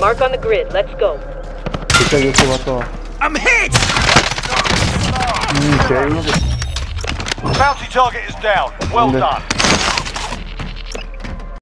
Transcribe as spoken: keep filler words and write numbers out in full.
Mark on the grid. Let's go. I'm hit! Mm, c'è uno che... Bounty target is down. Well done.